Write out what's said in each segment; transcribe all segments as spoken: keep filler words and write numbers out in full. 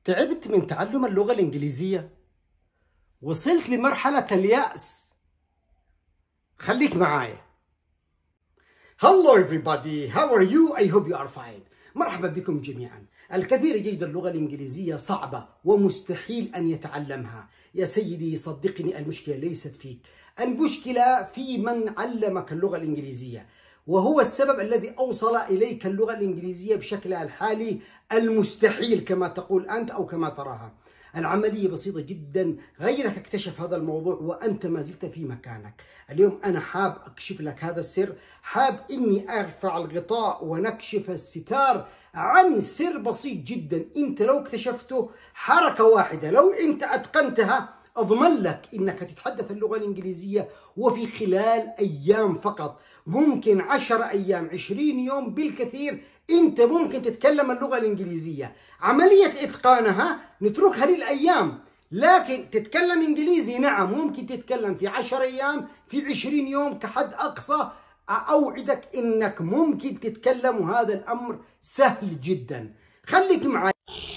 تعبت من تعلم اللغة الإنجليزية؟ وصلت لمرحلة اليأس؟ خليك معايا. Hello everybody, how are you? I hope you are fine. مرحبا بكم جميعا. الكثير يجد اللغة الإنجليزية صعبة ومستحيل أن يتعلمها. يا سيدي صدقني، المشكلة ليست فيك، المشكلة في من علمك اللغة الإنجليزية، وهو السبب الذي أوصل إليك اللغة الإنجليزية بشكلها الحالي المستحيل كما تقول أنت أو كما تراها. العملية بسيطة جدا، غيرك اكتشف هذا الموضوع وأنت ما زلت في مكانك. اليوم أنا حاب أكشف لك هذا السر، حاب إني أرفع الغطاء ونكشف الستار عن سر بسيط جدا. أنت لو اكتشفته حركة واحدة، لو أنت أتقنتها، أضمن لك إنك تتحدث اللغة الإنجليزية وفي خلال أيام فقط، ممكن عشر أيام، عشرين يوم بالكثير، أنت ممكن تتكلم اللغة الإنجليزية. عملية إتقانها نتركها للأيام، لكن تتكلم إنجليزي نعم ممكن تتكلم في عشر أيام، في عشرين يوم كحد أقصى. أوعدك إنك ممكن تتكلم، وهذا الأمر سهل جدا. خليك معي.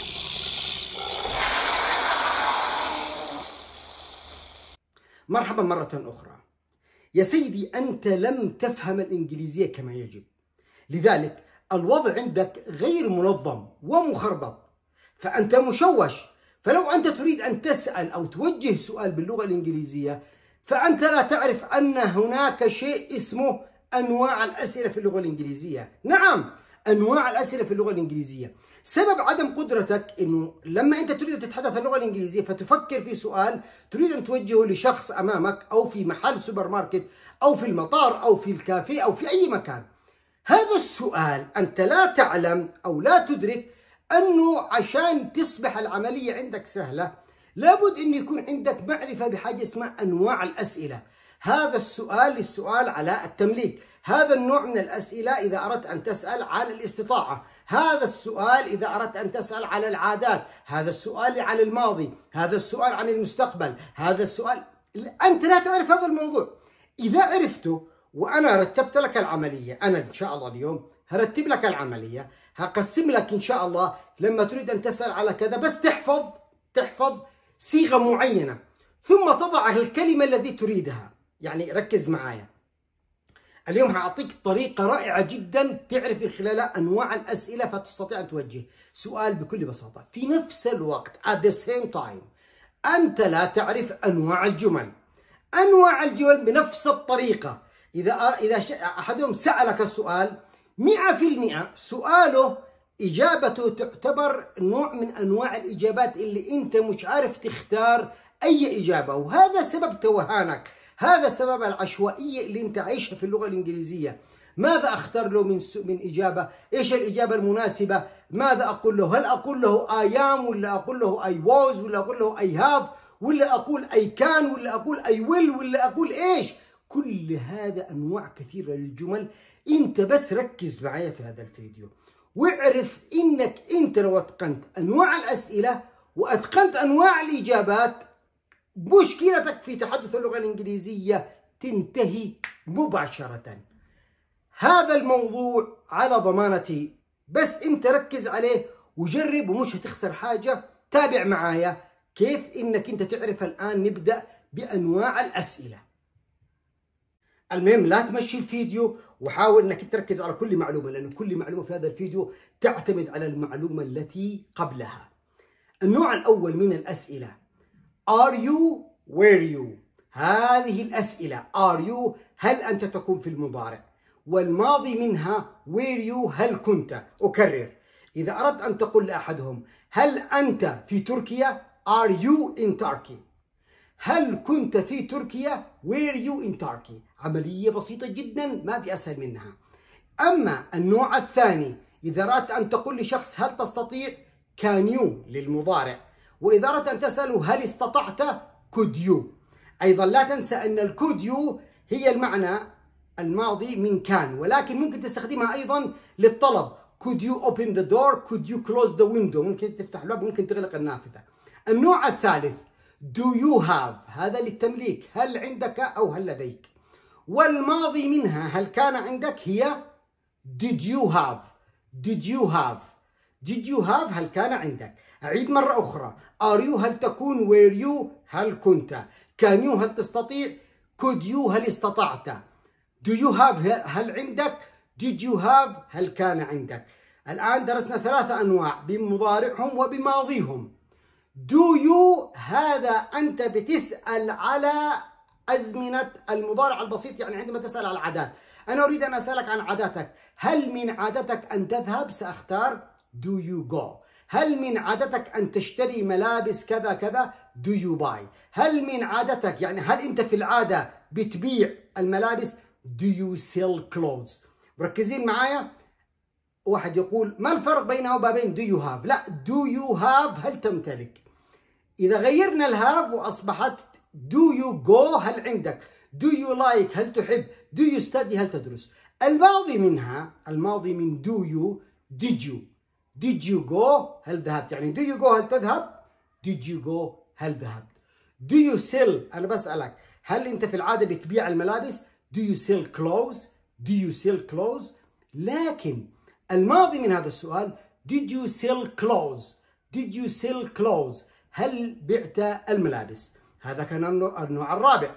مرحبا مرة أخرى. يا سيدي، أنت لم تفهم الإنجليزية كما يجب، لذلك الوضع عندك غير منظم ومخربط، فأنت مشوش. فلو أنت تريد أن تسأل أو توجه سؤال باللغة الإنجليزية، فأنت لا تعرف أن هناك شيء اسمه أنواع الأسئلة في اللغة الإنجليزية. نعم، أنواع الأسئلة في اللغة الإنجليزية. سبب عدم قدرتك أنه لما أنت تريد أن تتحدث اللغة الإنجليزية فتفكر في سؤال تريد أن توجهه لشخص أمامك، أو في محل سوبر ماركت، أو في المطار، أو في الكافيه، أو في أي مكان. هذا السؤال أنت لا تعلم أو لا تدرك أنه عشان تصبح العملية عندك سهلة لابد أن يكون عندك معرفة بحاجة اسمها أنواع الأسئلة. هذا السؤال السؤال على التمليك، هذا النوع من الأسئلة إذا أردت أن تسأل على الاستطاعة، هذا السؤال إذا أردت أن تسأل على العادات، هذا السؤال على الماضي، هذا السؤال عن المستقبل، هذا السؤال. أنت لا تعرف هذا الموضوع. إذا عرفته وأنا رتبت لك العملية، أنا إن شاء الله اليوم هرتب لك العملية، هقسم لك إن شاء الله لما تريد أن تسأل على كذا بس تحفظ تحفظ صيغة معينة، ثم تضع الكلمة التي تريدها. يعني ركز معايا، اليوم هأعطيك طريقة رائعة جدا تعرف من خلالها أنواع الأسئلة فتستطيع أن توجه سؤال بكل بساطة. في نفس الوقت at the same time أنت لا تعرف أنواع الجمل. أنواع الجمل بنفس الطريقة، إذا إذا أحدهم سألك السؤال مئة في المئة سؤاله إجابته تعتبر نوع من أنواع الإجابات اللي أنت مش عارف تختار أي إجابة، وهذا سبب توهانك، هذا سبب العشوائية اللي أنت عايشها في اللغة الإنجليزية. ماذا أختار له من من إجابة؟ إيش الإجابة المناسبة؟ ماذا أقول له؟ هل أقول له I am، ولا أقول له I was، ولا أقول له I have، ولا أقول I can، ولا أقول I will، ولا أقول إيش؟ كل هذا أنواع كثيرة للجمل. أنت بس ركز معايا في هذا الفيديو واعرف إنك أنت لو أتقنت أنواع الأسئلة وأتقنت أنواع الإجابات، مشكلتك في تحدث اللغة الإنجليزية تنتهي مباشرة. هذا الموضوع على ضمانتي، بس أنت ركز عليه وجرب ومش هتخسر حاجة. تابع معايا كيف إنك أنت تعرف. الآن نبدأ بأنواع الأسئلة. المهم لا تمشي الفيديو وحاول انك تركز على كل معلومة، لأن كل معلومة في هذا الفيديو تعتمد على المعلومة التي قبلها. النوع الأول من الأسئلة Are you؟ Were you؟ هذه الأسئلة Are you هل أنت تكون في المضارع، والماضي منها Were you هل كنت. أكرر، إذا أردت أن تقول لأحدهم هل أنت في تركيا Are you in Turkey؟ هل كنت في تركيا Were you in Turkey؟ عملية بسيطة جدا ما في أسهل منها. أما النوع الثاني، إذا أردت أن تقول لشخص هل تستطيع Can you للمضارع، وإذا أردت أن تسأله هل استطعت Could you. أيضا لا تنسى أن ال Could you هي المعنى الماضي من كان، ولكن ممكن تستخدمها أيضا للطلب. Could you open the door؟ Could you close the window؟ ممكن تفتح الباب، ممكن تغلق النافذة. النوع الثالث Do you have؟ هذا للتمليك، هل عندك أو هل لديك. والماضي منها هل كان عندك هي Did you have؟ Did you have؟ did you have هل كان عندك. أعيد مرة أخرى. are you هل تكون. were you هل كنت. can you هل تستطيع. could you هل استطعت. do you have هل عندك. did you have هل كان عندك. الآن درسنا ثلاثة أنواع بمضارعهم وبماضيهم. do you هذا أنت بتسأل على أزمنة المضارع البسيط، يعني عندما تسأل على العادات. أنا أريد أن أسألك عن عاداتك. هل من عادتك أن تذهب؟ سأختار do you go. هل من عادتك أن تشتري ملابس كذا كذا؟ do you buy. هل من عادتك يعني هل أنت في العادة بتبيع الملابس؟ do you sell clothes. مركزين معايا؟ واحد يقول ما الفرق بينه وبين do you have؟ لا، do you have هل تمتلك. إذا غيرنا الهاف وأصبحت do you go هل عندك. do you like هل تحب. do you study هل تدرس. الماضي منها الماضي من do you did you. did you go هل ذهبت، يعني do you go هل تذهب. did you go هل ذهبت. do you sell أنا بسألك هل أنت في العادة بتبيع الملابس. do you sell clothes. do you sell clothes. لكن الماضي من هذا السؤال did you sell clothes. did you sell clothes هل بعت الملابس. هذا كان النوع الرابع.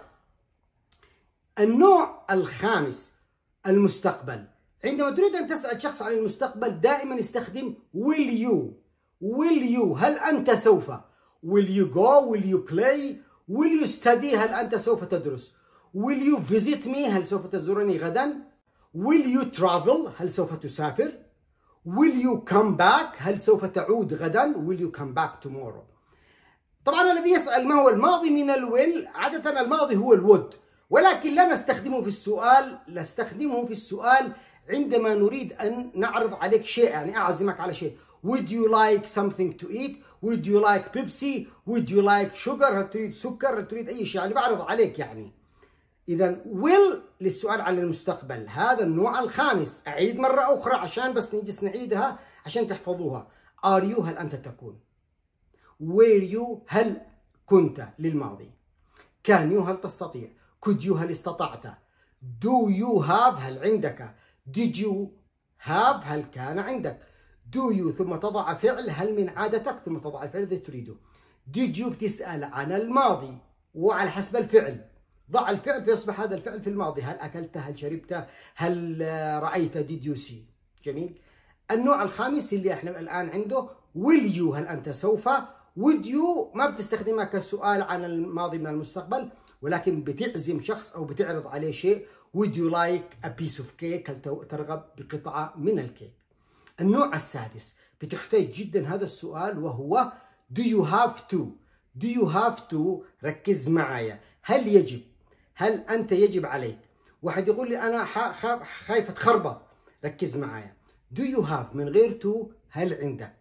النوع الخامس المستقبل. عندما تريد أن تسأل شخص عن المستقبل دائما استخدم will you. will you هل أنت سوف. will you go will you play will you study هل أنت سوف تدرس. will you visit me هل سوف تزورني غدا. will you travel هل سوف تسافر. will you come back هل سوف تعود غدا. will you come back tomorrow. طبعا الذي يسأل ما هو الماضي من الويل، عادة الماضي هو الود، ولكن لا نستخدمه في السؤال. نستخدمه في السؤال عندما نريد أن نعرض عليك شيء، يعني أعزمك على شيء. would you like something to eat. would you like Pepsi. would you like sugar هل تريد سكر. هل تريد أي شيء، يعني بعرض عليك يعني. إذا will للسؤال عن المستقبل. هذا النوع الخامس. أعيد مرة أخرى عشان بس نجلس نعيدها عشان تحفظوها. are you هل أنت تكون. were you هل كنت للماضي. can you هل تستطيع. could you هل استطعت. do you have هل عندك. did you have هل كان عندك. do you ثم تضع فعل هل من عادتك ثم تضع الفعل الذي تريده. did you بتسأل عن الماضي وعلى حسب الفعل ضع الفعل فيصبح هذا الفعل في الماضي. هل أكلت هل شربت هل رأيت did you see. جميل. النوع الخامس اللي احنا الآن عنده will you هل أنت سوف. would you ما بتستخدمها كسؤال عن الماضي من المستقبل، ولكن بتعزم شخص أو بتعرض عليه شيء. would you like a piece of cake هل ترغب بقطعة من الكيك. النوع السادس بتحتاج جدا هذا السؤال وهو do you have to. do you have to ركز معايا. هل يجب. هل أنت يجب عليك. واحد يقول لي أنا خايف أتخربط. ركز معايا. do you have من غير to هل عندك.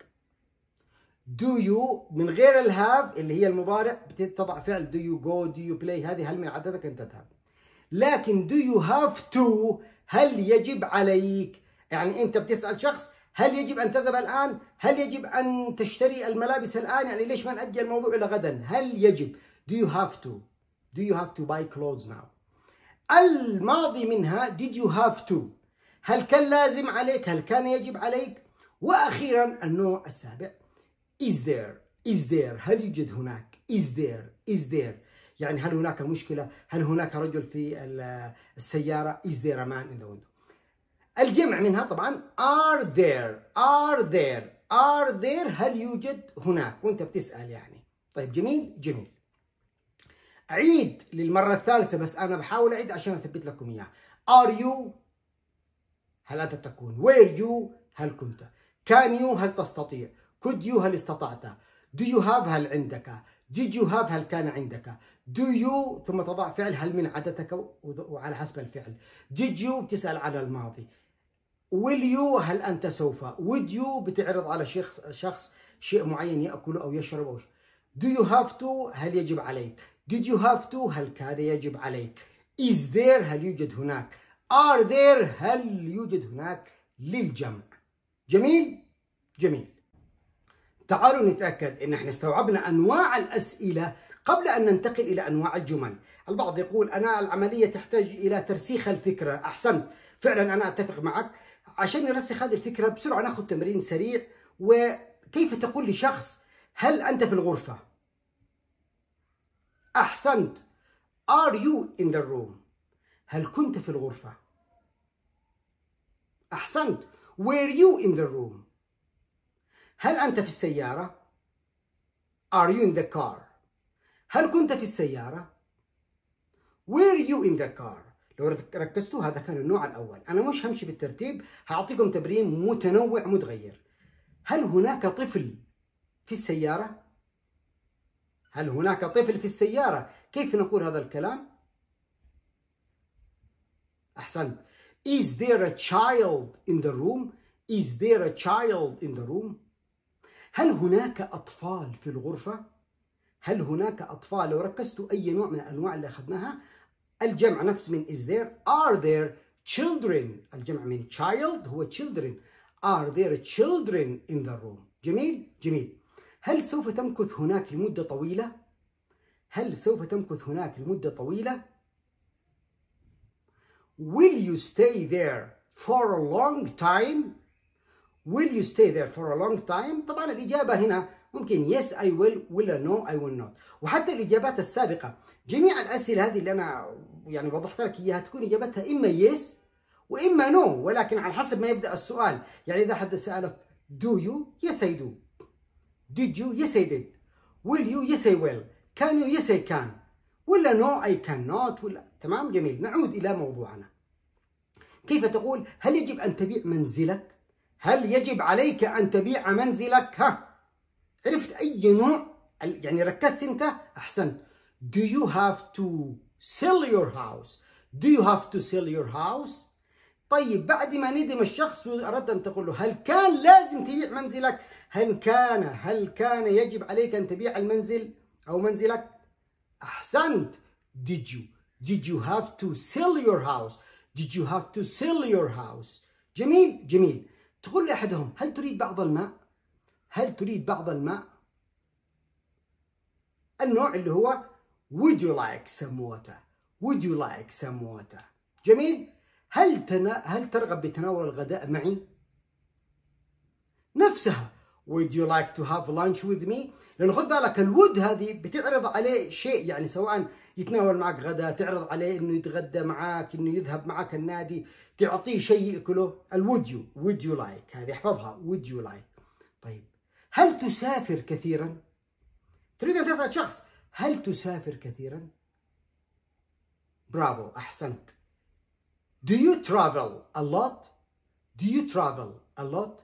do you من غير الهاف اللي هي المضارع بتضع فعل do you go do you play هذه هل من عادتك أن تذهب. لكن do you have to هل يجب عليك، يعني أنت بتسأل شخص هل يجب أن تذهب الآن. هل يجب أن تشتري الملابس الآن، يعني ليش ما نأجل الموضوع إلى غدا. هل يجب. do you have to. do you have to buy clothes now. الماضي منها did you have to هل كان لازم عليك هل كان يجب عليك. وأخيرا النوع السابع is there. is there هل يوجد هناك. is there. is there يعني هل هناك مشكلة. هل هناك رجل في السيارة. is there a man in the window. الجمع منها طبعا are there. are there. are there هل يوجد هناك وانت بتسأل يعني. طيب جميل جميل. أعيد للمرة الثالثة بس أنا بحاول أعيد عشان أثبت لكم إياه. are you هل أنت تكون. were you هل كنت. can you هل تستطيع. could you هل استطعت. do you have هل عندك. did you have هل كان عندك. do you ثم تضع فعل هل من عادتك وعلى حسب الفعل. did you بتسأل على الماضي. will you هل أنت سوف. would you بتعرض على شخص شخص شيء معين يأكله أو يشرب أو do you have to هل يجب عليك. did you have to هل كان يجب عليك. is there هل يوجد هناك. are there هل يوجد هناك للجمع. جميل جميل. تعالوا نتأكد إن احنا استوعبنا أنواع الأسئلة قبل أن ننتقل إلى أنواع الجمل. البعض يقول أنا العملية تحتاج إلى ترسيخ الفكرة. أحسنت، فعلا أنا أتفق معك. عشان نرسخ هذه الفكرة بسرعة ناخذ تمرين سريع وكيف تقول لشخص هل أنت في الغرفة؟ أحسنت. Are you in the room؟ هل كنت في الغرفة؟ أحسنت. Were you in the room؟ هل أنت في السيارة؟ Are you in the car؟ هل كنت في السيارة؟ Were you in the car؟ لو ركزتوا هذا كان النوع الأول. أنا مش همشي بالترتيب، هعطيكم تمرين متنوع متغير. هل هناك طفل في السيارة؟ هل هناك طفل في السيارة؟ كيف نقول هذا الكلام؟ أحسنت. Is there a child in the room؟ Is there a child in the room؟ هل هناك أطفال في الغرفة؟ هل هناك أطفال؟ لو ركزتوا أي نوع من الأنواع اللي أخذناها، الجمع نفس من is there. Are there children؟ الجمع من child هو children. Are there children in the room؟ جميل؟ جميل. هل سوف تمكث هناك لمدة طويلة؟ هل سوف تمكث هناك لمدة طويلة؟ Will you stay there for a long time؟ Will you stay there for a long time؟ طبعا الإجابة هنا ممكن yes I will ولا no I will not. وحتى الإجابات السابقة جميع الأسئلة هذه اللي أنا يعني وضحت لك إياها تكون إجابتها إما yes وإما no، ولكن على حسب ما يبدأ السؤال. يعني إذا حد سألك do you؟ yes I do. Did you؟ yes I did. Will you؟ yes I will. Can you؟ yes I can. ولا no I cannot ولا. تمام؟ جميل. نعود إلى موضوعنا. كيف تقول هل يجب أن تبيع منزلك؟ هل يجب عليك أن تبيع منزلك؟ ها؟ عرفت أي نوع؟ يعني ركزت أنت؟ أحسنت. Do you have to sell your house؟ Do you have to sell your house؟ طيب بعد ما ندم الشخص وأردت أن تقول له هل كان لازم تبيع منزلك؟ هل كان هل كان يجب عليك أن تبيع المنزل أو منزلك؟ أحسنت. Did you Did you have to sell your house؟ Did you have to sell your house؟ جميل جميل. تقول لأحدهم هل تريد بعض الماء؟ هل تريد بعض الماء؟ النوع اللي هو would you like some water؟ would you like some water؟ جميل. هل تنا... هل ترغب بتناول الغداء معي؟ نفسها would you like to have lunch with me؟ لأنه خد بالك الود هذه بتعرض عليه شيء، يعني سواء يتناول معك غداء، تعرض عليه انه يتغدى معك، انه يذهب معك النادي، تعطيه شيء ياكله. الود يو would you like هذه احفظها would you like. طيب هل تسافر كثيرا؟ تريد ان تسأل شخص هل تسافر كثيرا؟ برافو احسنت. Do you travel a lot؟ Do you travel a lot؟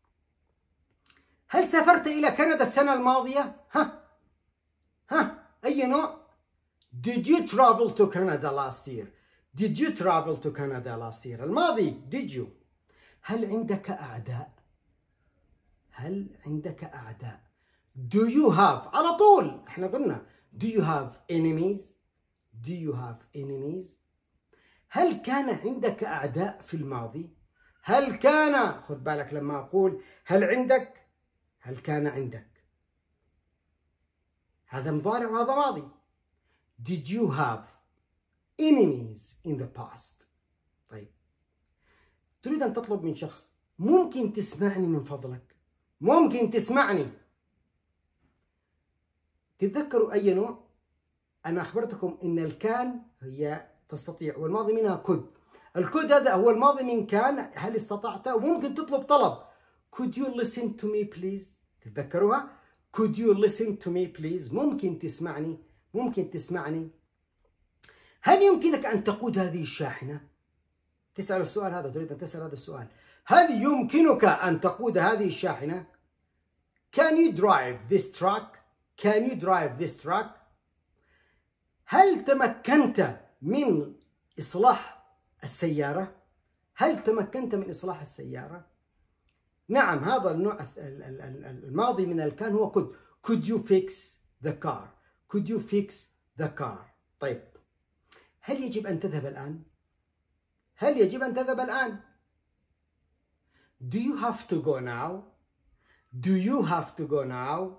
هل سافرت إلى كندا السنة الماضية؟ ها؟ ها؟ أي نوع؟ Did you travel to Canada last year؟ Did you travel to Canada last year؟ الماضي did you؟ هل عندك أعداء؟ هل عندك أعداء؟ Do you have على طول احنا قلنا Do you have enemies؟ Do you have enemies؟ هل كان عندك أعداء في الماضي؟ هل كان، خد بالك لما أقول هل عندك، هل كان عندك، هذا مضارع وهذا ماضي. Did you have enemies in the past؟ طيب تريد أن تطلب من شخص ممكن تسمعني من فضلك؟ ممكن تسمعني؟ تتذكروا أي نوع؟ أنا أخبرتكم إن الكان هي تستطيع والماضي منها could. الكود هذا هو الماضي من كان، هل استطعت؟ وممكن تطلب طلب could you listen to me please؟ تتذكروها؟ could you listen to me please؟ ممكن تسمعني؟ ممكن تسمعني؟ هل يمكنك أن تقود هذه الشاحنة؟ تسأل السؤال هذا، تريد أن تسأل هذا السؤال، هل يمكنك أن تقود هذه الشاحنة؟ Can you drive this truck؟ Can you drive this truck؟ هل تمكنت من إصلاح السيارة؟ هل تمكنت من إصلاح السيارة؟ نعم، هذا النوع الماضي من الكان هو could. Could you fix the car؟ Could you fix the car؟ طيب هل يجب أن تذهب الآن؟ هل يجب أن تذهب الآن؟ Do you have to go now؟ Do you have to go now؟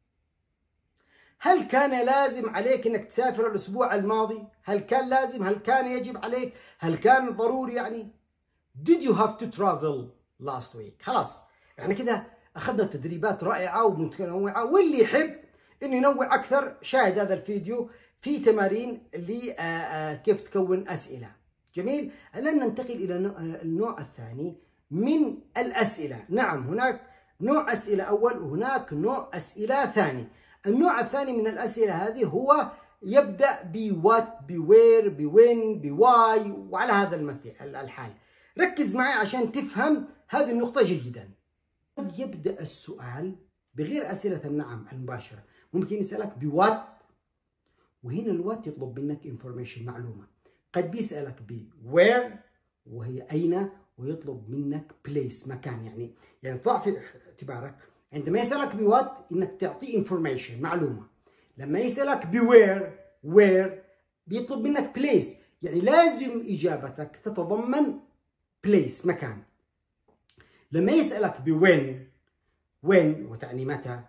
هل كان لازم عليك أنك تسافر الأسبوع الماضي؟ هل كان لازم؟ هل كان يجب عليك؟ هل كان ضروري يعني؟ Did you have to travel last week؟ خلاص يعني كده أخذنا تدريبات رائعة ومتنوعة، واللي يحب إنه ينوع أكثر شاهد هذا الفيديو في تمارين لكيف تكون أسئلة. جميل. الآن ننتقل إلى النوع الثاني من الأسئلة. نعم، هناك نوع أسئلة أول وهناك نوع أسئلة ثاني. النوع الثاني من الأسئلة هذه هو يبدأ بوات، بوير، بوين، بواي، وعلى هذا المثل الحال. ركز معي عشان تفهم هذه النقطة جيدا. يبدأ السؤال بغير أسئلة النعم المباشرة، ممكن يسألك بوات، وهنا الوات يطلب منك information معلومة. قد بيسألك بوير وهي أين، ويطلب منك place مكان. يعني يعني ضع في اعتبارك عندما يسألك بوات إنك تعطيه information معلومة. لما يسألك بوير وير بيطلب منك place، يعني لازم إجابتك تتضمن place مكان. لما يسألك بوين وين وتعني متى،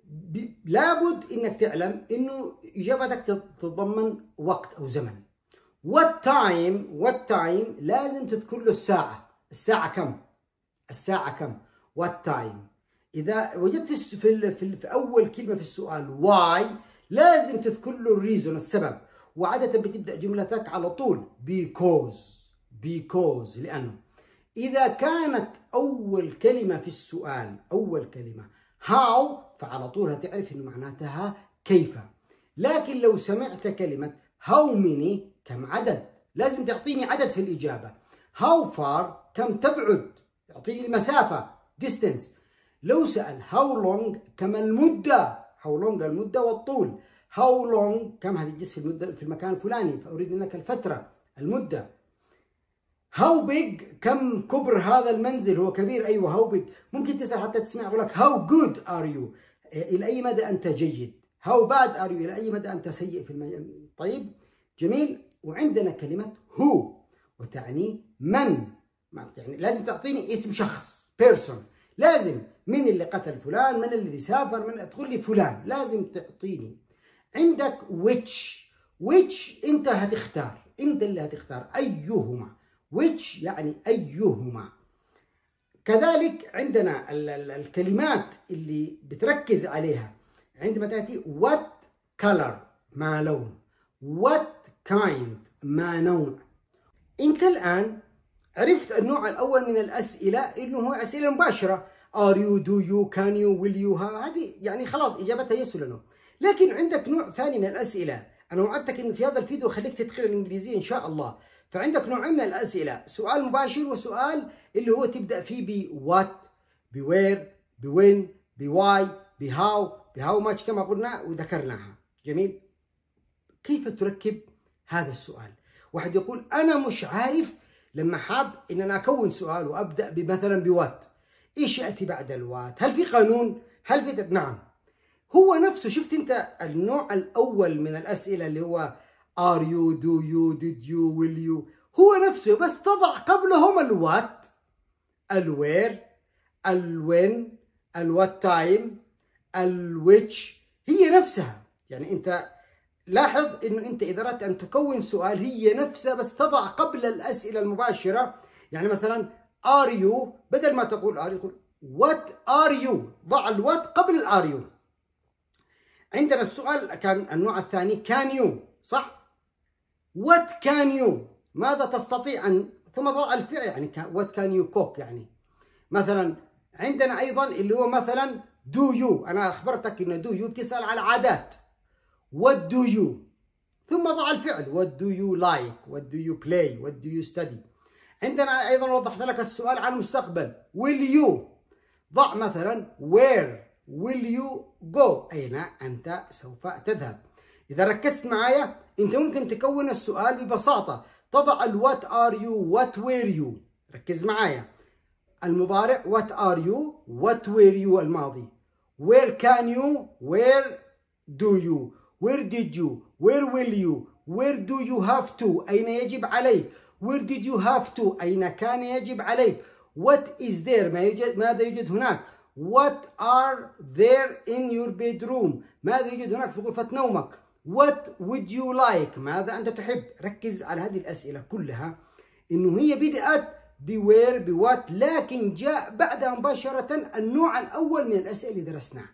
لابد إنك تعلم إنه إجابتك تتضمن وقت أو زمن. what time what time لازم تذكر له الساعة. الساعة كم؟ الساعة كم؟ what time. إذا وجدت في في, في, في أول كلمة في السؤال why لازم تذكر له الريزون السبب، وعادة بتبدأ جملتك على طول because because لأنه. إذا كانت أول كلمة في السؤال أول كلمة how فعلى طول هتعرف إنه معناتها كيف. لكن لو سمعت كلمة how many كم عدد، لازم تعطيني عدد في الإجابة. how far كم تبعد، يعطيني المسافة distance. لو سأل how long كم المدة، how long المدة والطول. how long كم هتجلس في المدة في المكان الفلاني، فأريد منك الفترة المدة. how big كم كبر هذا المنزل، هو كبير أيوة how big. ممكن تسأل حتى تسمع يقول لك how good are you، إلى أي مدى أنت جيد. how bad are you إلى أي مدى أنت سيء في المجال. طيب جميل. وعندنا كلمة who وتعني من، يعني لازم تعطيني اسم شخص person. لازم من اللي قتل فلان، من الذي سافر، من تقول لي فلان، لازم تعطيني. عندك which which انت هتختار، انت اللي هتختار ايهما. which يعني ايهما. كذلك عندنا الكلمات اللي بتركز عليها عندما تأتي what color ما لون، what kind ما نوع. انت الآن عرفت النوع الأول من الأسئلة إنه هو أسئلة مباشرة. are you do you can you will you هذه يعني خلاص إجابتها يس ولا نو. لكن عندك نوع ثاني من الأسئلة. أنا وعدتك إنه في هذا الفيديو خليك تتقن الإنجليزية إن شاء الله. فعندك نوعين من الأسئلة، سؤال مباشر وسؤال اللي هو تبدأ فيه ب what ب where ب when ب why ب how ب how much كما قلنا وذكرناها. جميل. كيف تركب هذا السؤال؟ واحد يقول أنا مش عارف لما حاب إن أنا أكون سؤال وأبدأ بمثلا بوات، إيش يأتي بعد الوات؟ هل في قانون؟ هل في؟ نعم، هو نفسه. شفت أنت النوع الأول من الأسئلة اللي هو are you do you did you will you، هو نفسه بس تضع قبلهم الوات الوير الوين الوات تايم الويتش، هي نفسها. يعني أنت لاحظ إنه أنت إذا أردت أن تكون سؤال هي نفسها بس تضع قبل الأسئلة المباشرة. يعني مثلا are you بدل ما تقول are you تقول what are you، ضع الوات قبل الار يو. عندنا السؤال كان النوع الثاني can you، صح؟ what can you ماذا تستطيع أن، ثم ضع الفعل يعني what can you cook. يعني مثلا عندنا أيضا اللي هو مثلا do you، أنا أخبرتك إن do you بتسأل على العادات. what do you ثم ضع الفعل what do you like what do you play what do you study. عندنا أيضا وضحت لك السؤال عن المستقبل will you، ضع مثلا where will you go أين أنت سوف تذهب. إذا ركزت معايا أنت ممكن تكون السؤال ببساطة، تضع ال what are you what were you. ركز معايا. المضارع what are you what were you الماضي. where can you where do you where did you where will you where do you have to أين يجب عليك. where did you have to أين كان يجب عليك. what is there ما يوجد ماذا يوجد هناك. what are there in your bedroom ماذا يوجد هناك في غرفة نومك. what would you like ماذا أنت تحب. ركز على هذه الأسئلة كلها إنه هي بدأت بوير بوات، لكن جاء بعدها مباشرة النوع الأول من الأسئلة اللي درسناه.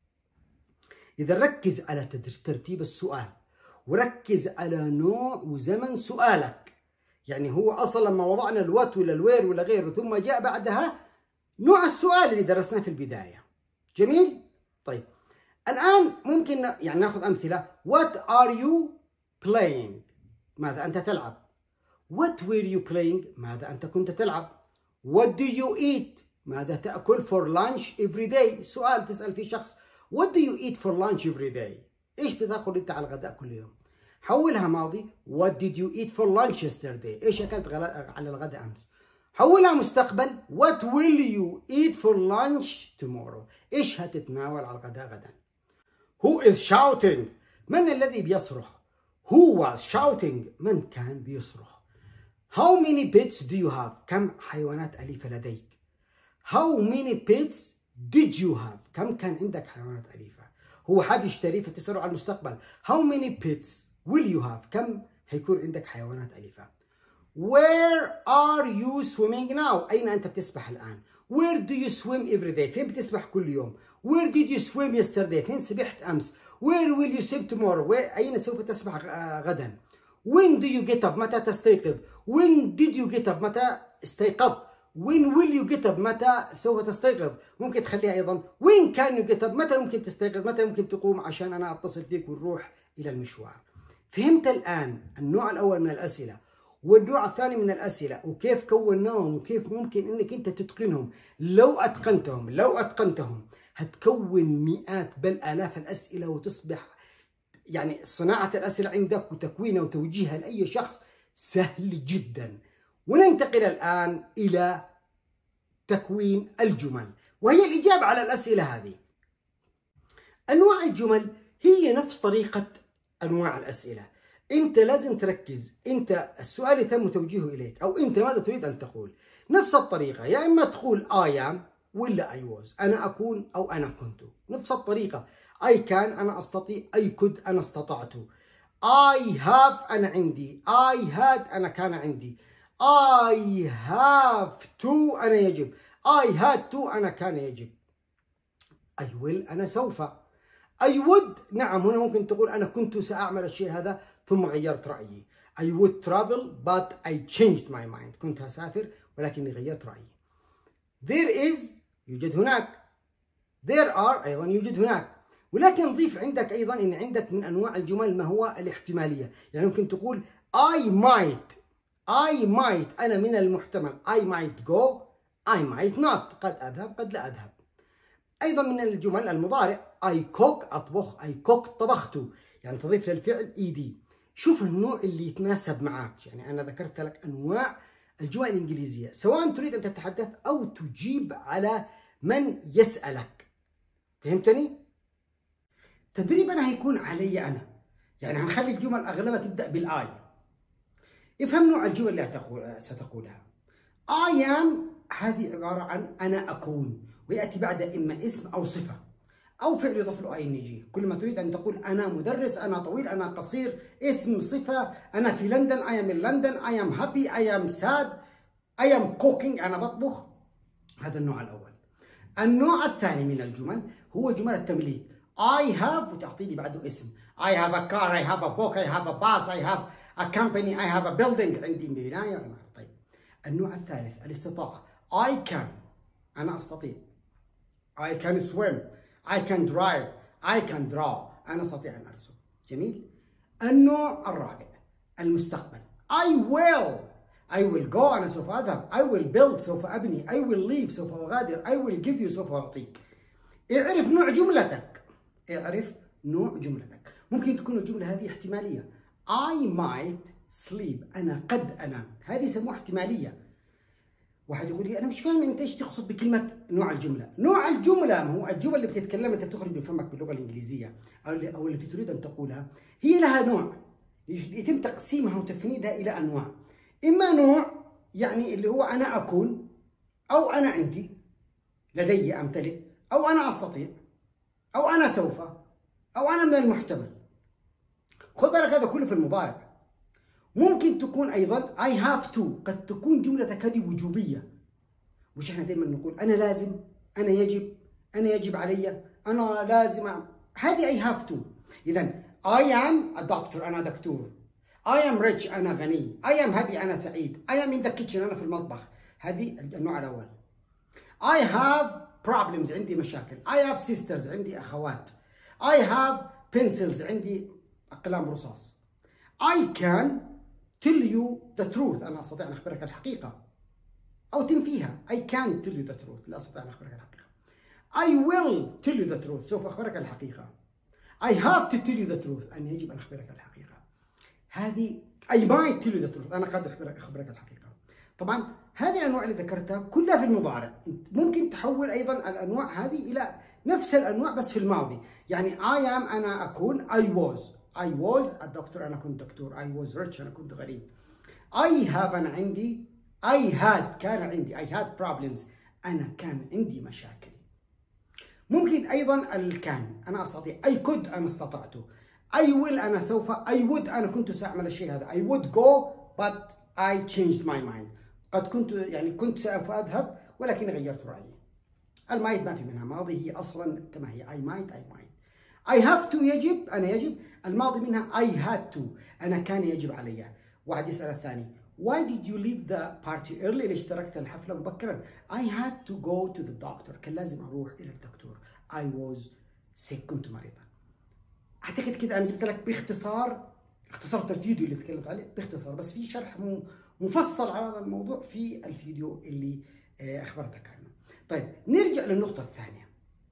إذا ركز على ترتيب السؤال وركز على نوع وزمن سؤالك. يعني هو أصلا لما وضعنا الوات ولا الوير ولا غيره ثم جاء بعدها نوع السؤال اللي درسناه في البداية. جميل؟ طيب الآن ممكن يعني ناخذ أمثلة. What are you playing؟ ماذا أنت تلعب؟ What were you playing؟ ماذا أنت كنت تلعب؟ What do you eat؟ ماذا تأكل for lunch every day؟ سؤال تسأل فيه شخص What do you eat for lunch every day؟ إيش بتاكل أنت على الغداء كل يوم؟ حولها ماضي. What did you eat for lunch yesterday؟ إيش أكلت على الغداء أمس؟ حولها مستقبل. What will you eat for lunch tomorrow؟ إيش هتتناول على الغداء غدا؟ Who is shouting؟ من الذي بيصرخ؟ Who was shouting؟ من كان بيصرخ؟ How many pets do you have؟ كم حيوانات أليفة لديك؟ How many pets did you have؟ كم كان عندك حيوانات أليفة؟ هو حاب يشتري فتسأله على المستقبل. How many pets will you have؟ كم حيكون عندك حيوانات أليفة؟ Where are you swimming now؟ أين أنت بتسبح الآن؟ Where do you swim every day؟ فين بتسبح كل يوم؟ Where did you swim yesterday؟ فين سبحت أمس؟ Where will you swim tomorrow؟ أين سوف تسبح غدا؟ When do you get up؟ متى تستيقظ؟ When did you get up؟ متى استيقظت؟ When will you get up؟ متى سوف تستيقظ؟ ممكن تخليها أيضا When can you get up؟ متى ممكن تستيقظ؟ متى ممكن تقوم عشان أنا أتصل فيك ونروح إلى المشوار؟ فهمت الآن النوع الأول من الأسئلة والنوع الثاني من الأسئلة وكيف كوناهم وكيف ممكن أنك أنت تتقنهم. لو أتقنتهم لو أتقنتهم هتكون مئات بل آلاف الأسئلة وتصبح يعني صناعة الأسئلة عندك وتكوينها وتوجيهها لأي شخص سهل جدا. وننتقل الآن إلى تكوين الجمل وهي الإجابة على الأسئلة هذه. أنواع الجمل هي نفس طريقة أنواع الأسئلة. أنت لازم تركز، أنت السؤال يتم توجيهه إليك أو أنت ماذا تريد أن تقول. نفس الطريقة، يا إما تقول I am ولا I was، أنا أكون أو أنا كنت. نفس الطريقة I can أنا أستطيع، I could أنا استطعت، I have أنا عندي، I had أنا كان عندي، I have to أنا يجب، I had to أنا كان يجب، I will أنا سوف، I would نعم هنا ممكن تقول أنا كنت سأعمل الشيء هذا ثم غيرت رأيي. I would travel but I changed my mind. كنت هسافر ولكني غيرت رأيي. There is يوجد هناك. There are أيضا يوجد هناك. ولكن ضيف عندك أيضا إن عندك من أنواع الجمل ما هو الاحتمالية. يعني ممكن تقول I might I might أنا من المحتمل I might go I might not قد أذهب قد لا أذهب. أيضا من الجمل المضارع I cook أطبخ I cook طبخت، يعني تضيف للفعل ed. شوف النوع اللي يتناسب معك. يعني أنا ذكرت لك أنواع الجمل الإنجليزية سواء تريد أن تتحدث أو تجيب على من يسألك. فهمتني؟ تدريبنا هيكون علي أنا، يعني هنخلي الجمل أغلبها تبدأ بالآي. افهم نوع الجمل اللي ستقولها. I am هذه عبارة عن أنا أكون، ويأتي بعد إما اسم أو صفة أو فعل يضاف له اي ان جي. كل ما تريد أن تقول أنا مدرس، أنا طويل، أنا قصير، اسم، صفة، أنا في لندن، I am in London، I am happy، I am sad، I am cooking أنا بطبخ. هذا النوع الأول. النوع الثاني من الجمل هو جمل التمليك. I have وتعطيني بعده اسم. I have a car، I have a book، I have a bus، I have a company، I have a building. عندي بناية وعمارة. طيب النوع الثالث الاستطاعة. I can أنا أستطيع. I can swim، I can drive، I can draw أنا أستطيع أن أرسم. جميل؟ النوع الرابع المستقبل. I will I will go أنا سوف أذهب. I will build سوف أبني. I will leave سوف أغادر. I will give you سوف أعطيك. اعرف نوع جملتك. اعرف نوع جملتك. ممكن تكون الجملة هذه احتمالية. I might sleep أنا قد أنام. هذه يسموها احتمالية. واحد يقول لي أنا مش فاهم أنت إيش تقصد بكلمة نوع الجملة. نوع الجملة هو الجمل اللي بتتكلم أنت بتخرج من فمك باللغة الإنجليزية أو التي تريد أن تقولها هي لها نوع يتم تقسيمها وتفنيدها إلى أنواع. إما نوع يعني اللي هو أنا أكون أو أنا عندي لدي أمتلك أو أنا أستطيع أو أنا سوف أو أنا من المحتمل. خذ بالك هذا كله في المضارع. ممكن تكون أيضا I have to، قد تكون جملتك هذه وجوبية، مش احنا دائما نقول أنا لازم، أنا يجب، أنا يجب علي، أنا لازم أعمل. هذه I have to. إذا I am a doctor، أنا دكتور. I am rich، أنا غني. I am happy، أنا سعيد. I am in the kitchen، أنا في المطبخ. هذه النوع الأول. I have problems، عندي مشاكل. I have sisters، عندي أخوات. I have pencils، عندي أقلام رصاص. I can tell you the truth، أنا أستطيع أن أخبرك الحقيقة أو تنفيها. I can tell you the truth، لا أستطيع أن أخبرك الحقيقة. I will tell you the truth، سوف أخبرك الحقيقة. I have to tell you the truth، أنا يجب أن أخبرك الحقيقة. هذه I might tell you the truth، أنا قد أخبرك أخبرك الحقيقة. طبعا هذه الأنواع اللي ذكرتها كلها في المضارع. ممكن تحول أيضا الأنواع هذه إلى نفس الأنواع بس في الماضي. يعني I am، أنا أكون. I was I was a doctor، أنا كنت دكتور. I was rich، أنا كنت غني. I have، أنا عندي. I had، كان عندي. I had problems، أنا كان عندي مشاكل. ممكن أيضا الكان، أنا أستطيع. I could، أنا استطعت. I will، أنا سوف. I would، أنا كنت سأعمل الشيء هذا. I would go but I changed my mind، قد كنت يعني كنت سوف أذهب ولكن غيرت رأيي. المايت ما في منها ماضي، هي أصلا كما هي. I might I might. I have to، يجب، أنا يجب. الماضي منها I had to، أنا كان يجب علي. واحد يسأل الثاني Why did you leave the party early؟ ليش تركت الحفلة مبكرا؟ I had to go to the doctor، كان لازم أروح إلى الدكتور. I was sick، كنت مريضا. أعتقد كده أنا جبت لك باختصار، اختصرت الفيديو اللي تكلمت عليه باختصار، بس في شرح مفصل على هذا الموضوع في الفيديو اللي أخبرتك عنه. طيب نرجع للنقطة الثانية.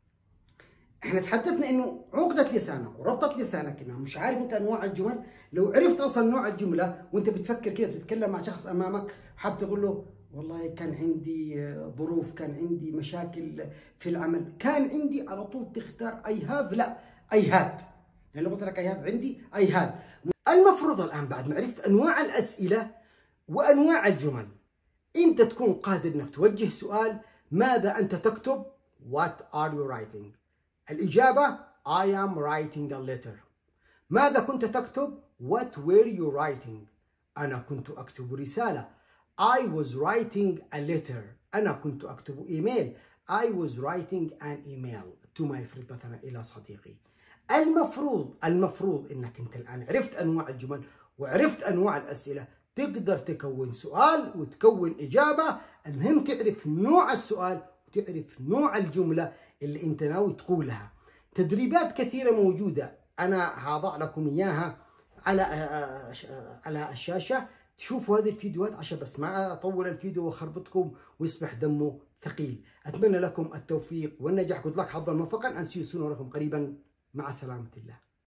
احنا تحدثنا انه عقدة لسانك وربطة لسانك، انه مش عارف انت انواع الجمل. لو عرفت اصلا نوع الجملة وانت بتفكر كده بتتكلم مع شخص امامك حاب تقول له والله كان عندي ظروف، كان عندي مشاكل في العمل، كان عندي، على طول تختار اي هاف، لا اي هاد. يعني لو قلت لك اي هاف عندي، اي هاد. المفروض الان بعد ما عرفت انواع الاسئلة وانواع الجمل، انت تكون قادر انك توجه سؤال. ماذا انت تكتب؟ What are you writing؟ الإجابة I am writing a letter. ماذا كنت تكتب؟ What were you writing؟ أنا كنت أكتب رسالة. I was writing a letter. أنا كنت أكتب إيميل. I was writing an email to my friend، مثلا إلى صديقي. المفروض المفروض إنك أنت الآن عرفت أنواع الجمل وعرفت أنواع الأسئلة، تقدر تكون سؤال وتكون إجابة. المهم تعرف نوع السؤال وتعرف نوع الجملة اللي انت ناوي تقولها. تدريبات كثيرة موجودة، انا هضع لكم اياها على على الشاشة. تشوفوا هذه الفيديوهات عشان بس ما اطول الفيديو واخربطكم ويصبح دمه ثقيل. اتمنى لكم التوفيق والنجاح. قلت لك حظا موفقا. انسي سنة لكم قريبا. مع سلامة الله.